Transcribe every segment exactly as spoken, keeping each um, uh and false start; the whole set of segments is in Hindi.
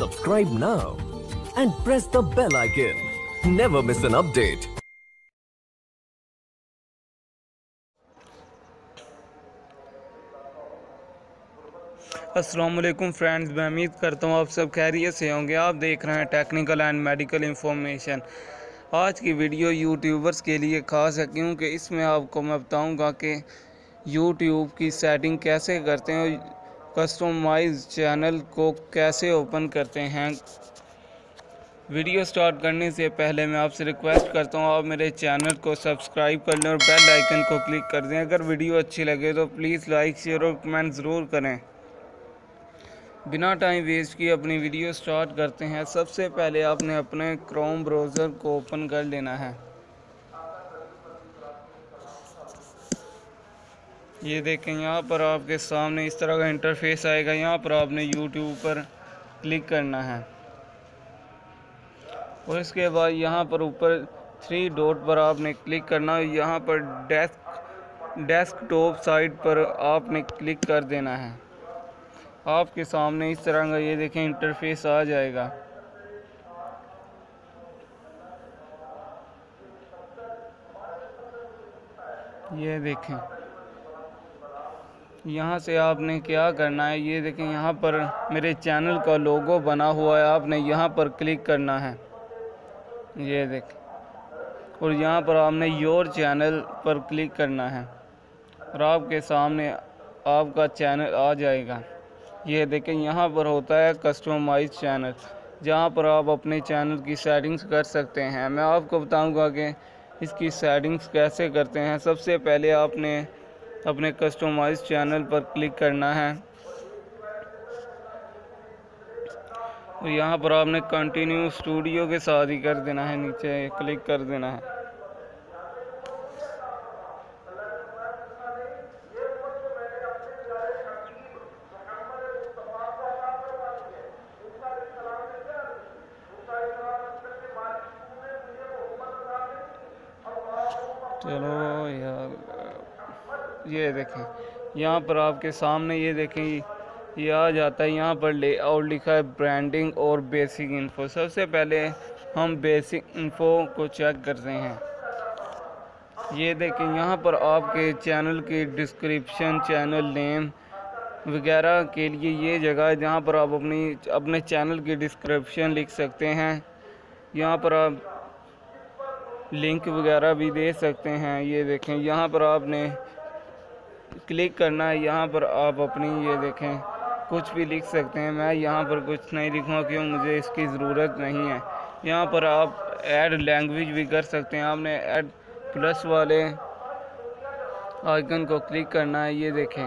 Subscribe now and press the bell icon. Never miss an update. अस्सलाम वालेकुम फ्रेंड्स, मैं उम्मीद करता हूँ आप सब खैरियत से होंगे। आप देख रहे हैं टेक्निकल एंड मेडिकल इंफॉर्मेशन। आज की वीडियो यूट्यूबर्स के लिए ख़ास है क्योंकि इसमें आपको मैं बताऊँगा कि यूट्यूब की सेटिंग कैसे करते हैं और कस्टमाइज चैनल को कैसे ओपन करते हैं। वीडियो स्टार्ट करने से पहले मैं आपसे रिक्वेस्ट करता हूँ आप मेरे चैनल को सब्सक्राइब कर लें और बेल आइकन को क्लिक कर दें। अगर वीडियो अच्छी लगे तो प्लीज़ लाइक शेयर और कमेंट ज़रूर करें। बिना टाइम वेस्ट किए अपनी वीडियो स्टार्ट करते हैं। सबसे पहले आपने अपने क्रोम ब्राउज़र को ओपन कर लेना है। ये देखें, यहाँ पर आपके सामने इस तरह का इंटरफेस आएगा। यहाँ पर आपने यूट्यूब पर क्लिक करना है और इसके बाद यहाँ पर ऊपर थ्री डॉट पर आपने क्लिक करना है। यहाँ पर डेस्क डेस्कटॉप साइट पर आपने क्लिक कर देना है। आपके सामने इस तरह का ये देखें इंटरफेस आ जाएगा। ये देखें, यहाँ से आपने क्या करना है, ये देखें यहाँ पर मेरे चैनल का लोगो बना हुआ है। आपने यहाँ पर क्लिक करना है, ये देखें, और यहाँ पर आपने योर चैनल पर क्लिक करना है और आपके सामने आपका चैनल आ जाएगा। ये देखें, यहाँ पर होता है कस्टमाइज चैनल, जहाँ पर आप अपने चैनल की सेटिंग्स कर सकते हैं। मैं आपको बताऊंगा कि इसकी सेटिंग्स कैसे करते हैं। सबसे पहले आपने अपने कस्टमाइज चैनल पर क्लिक करना है और यहाँ पर आपने कंटिन्यू स्टूडियो के साथ ही कर देना है, नीचे क्लिक कर देना है। चलो यार, ये देखें यहाँ पर आपके सामने ये देखें ये आ जाता है। यहाँ पर ले और लिखा है ब्रांडिंग और बेसिक इन्फो। सबसे पहले हम बेसिक इन्फो को चेक करते हैं। ये देखें, यहाँ पर आपके चैनल की डिस्क्रिप्शन, चैनल नेम वगैरह के लिए ये जगह है जहाँ पर आप अपनी अपने चैनल की डिस्क्रिप्शन लिख सकते हैं। यहाँ पर आप लिंक वगैरह भी दे सकते हैं। ये देखें, यहाँ पर आपने क्लिक करना है। यहाँ पर आप अपनी ये देखें कुछ भी लिख सकते हैं। मैं यहाँ पर कुछ नहीं लिखूँगा क्यों, मुझे इसकी ज़रूरत नहीं है। यहाँ पर आप ऐड लैंग्वेज भी कर सकते हैं। आपने ऐड प्लस वाले आइकन को क्लिक करना है। ये देखें,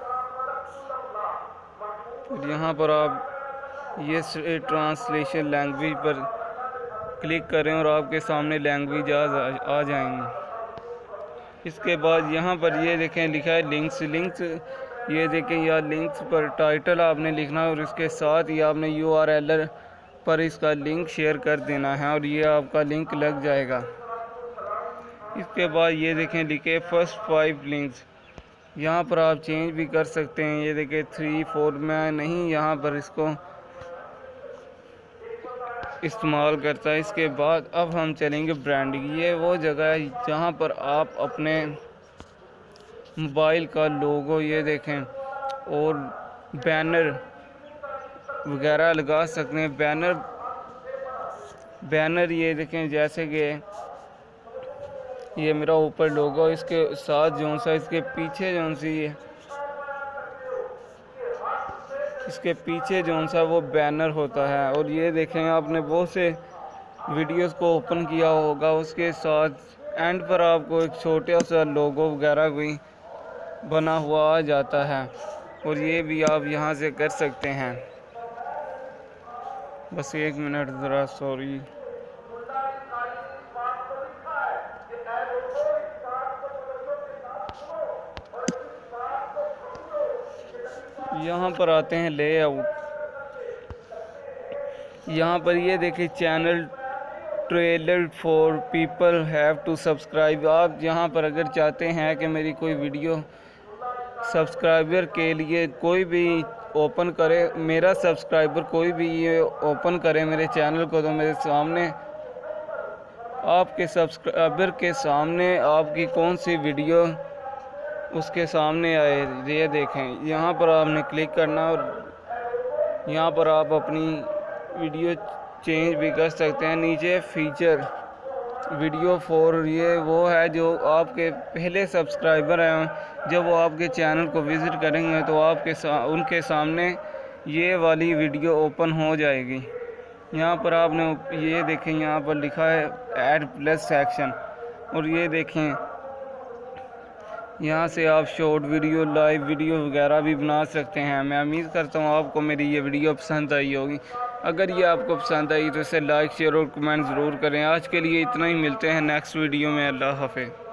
यहाँ पर आप ये ट्रांसलेशन लैंग्वेज पर क्लिक करें और आपके सामने लैंग्वेज आ, आ जाएंगी। इसके बाद यहाँ पर ये देखें लिखा है लिंक्स लिंक्स ये देखें, या लिंक्स पर टाइटल आपने लिखना है और इसके साथ ही आपने यू आर एल पर इसका लिंक शेयर कर देना है और ये आपका लिंक लग जाएगा। इसके बाद ये देखें लिखे फर्स्ट फाइव लिंक्स, यहाँ पर आप चेंज भी कर सकते हैं। ये देखें थ्री फोर, मैं नहीं यहाँ पर इसको इस्तेमाल करता है। इसके बाद अब हम चलेंगे ब्रांडिंग। ये वो जगह है जहाँ पर आप अपने मोबाइल का लोगो ये देखें और बैनर वगैरह लगा सकते हैं। बैनर बैनर ये देखें, जैसे कि ये मेरा ऊपर लोगो, इसके साथ जो सा इसके पीछे जो सी ये इसके पीछे जो सा वो बैनर होता है। और ये देखें, आपने बहुत से वीडियोस को ओपन किया होगा, उसके साथ एंड पर आपको एक छोटा सा लोगो वगैरह भी बना हुआ आ जाता है और ये भी आप यहाँ से कर सकते हैं। बस एक मिनट ज़रा, सॉरी। यहाँ पर आते हैं लेआउट। यहाँ पर ये देखिए channel trailer for people have to subscribe. आप यहाँ पर अगर चाहते हैं कि मेरी कोई वीडियो सब्सक्राइबर के लिए कोई भी ओपन करे, मेरा सब्सक्राइबर कोई भी ये ओपन करे मेरे चैनल को, तो मेरे सामने आपके सब्सक्राइबर के सामने आपकी कौन सी वीडियो उसके सामने आए। ये देखें, यहाँ पर आपने क्लिक करना और यहाँ पर आप अपनी वीडियो चेंज भी कर सकते हैं। नीचे फीचर वीडियो फॉर, ये वो है जो आपके पहले सब्सक्राइबर हैं, जब वो आपके चैनल को विज़िट करेंगे तो आपके सा, उनके सामने ये वाली वीडियो ओपन हो जाएगी। यहाँ पर आपने ये देखें, यहाँ पर लिखा है ऐड प्लस सेक्शन, और ये देखें यहाँ से आप शॉर्ट वीडियो, लाइव वीडियो वगैरह भी बना सकते हैं। मैं उम्मीद करता हूँ आपको मेरी ये वीडियो पसंद आई होगी। अगर ये आपको पसंद आई तो इसे लाइक, शेयर और कमेंट ज़रूर करें। आज के लिए इतना ही, मिलते हैं नेक्स्ट वीडियो में। अल्लाह हाफ़िज़।